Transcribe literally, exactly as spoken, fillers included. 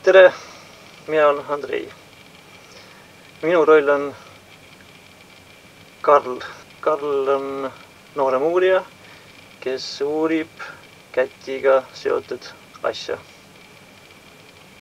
tere, mina olen Andrei. Minu roll on Karl. Karl on noorem uurija, kes uurib kätiga seotud asja.